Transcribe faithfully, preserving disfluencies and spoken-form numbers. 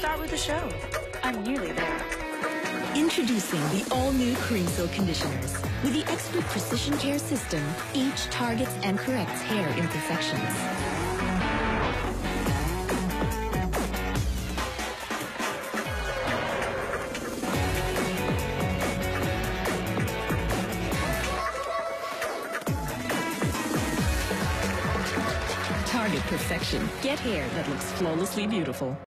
start with the show. I'm nearly there. Introducing the all-new Creamsilk conditioners. With the expert precision care system, each targets and corrects hair imperfections. Target perfection. Get hair that looks flawlessly beautiful.